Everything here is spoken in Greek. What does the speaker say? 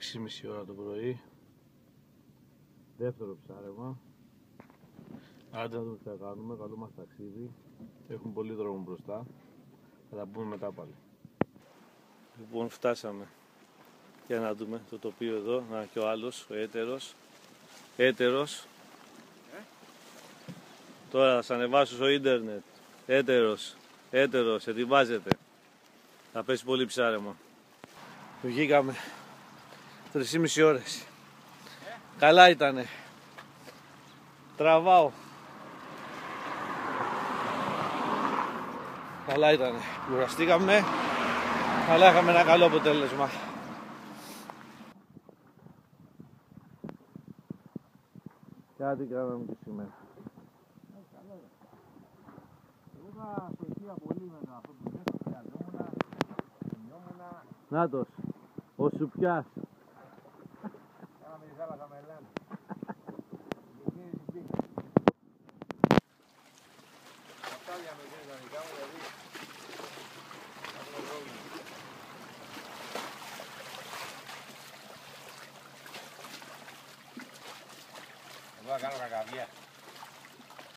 6.30 ώρα το πρωί. Δεύτερο ψάρεμα. Άντε να δούμε τι θα κάνουμε. Καλό μας ταξίδι. Έχουμε πολύ δρόμο μπροστά. Θα τα πούμε μετά πάλι. Λοιπόν, φτάσαμε. Για να δούμε το τοπίο εδώ. Να και ο άλλος, ο έτερος. Τώρα θα σας ανεβάσω στο ίντερνετ. Έτερος, ετοιμάζεται. Θα πέσει πολύ ψάρεμα. Βγήκαμε 3,5 ώρες. Καλά ήτανε. Τραβάω. Καλά ήτανε. Κουραστήκαμε. Αλλά είχαμε ένα καλό αποτέλεσμα. Κάτι κάναμε και σήμερα. Νάτος, ο Σουπιάς. Εγώ θα κάνω κακαβιά.